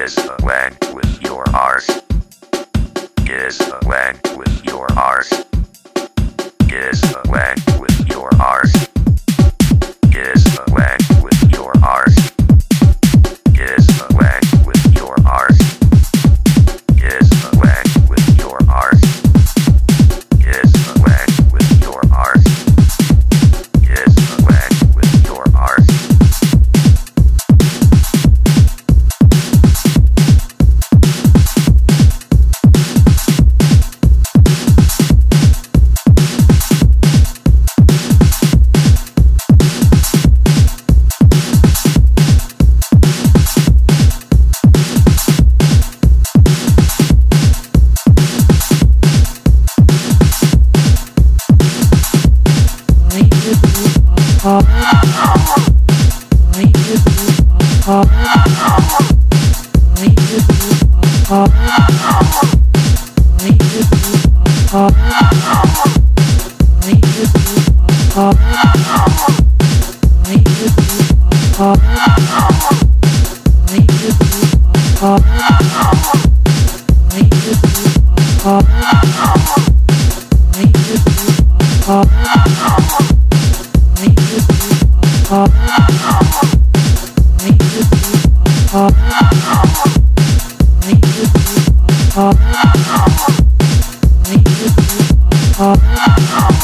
Kiss the land with your arse. Kiss the land with your arse. Kiss the land with your arse. Kiss the land with your arse. Kiss the land with your arse. Kiss the land with your arse. Kiss the land with your arse. Kiss the land with your arse. Oh,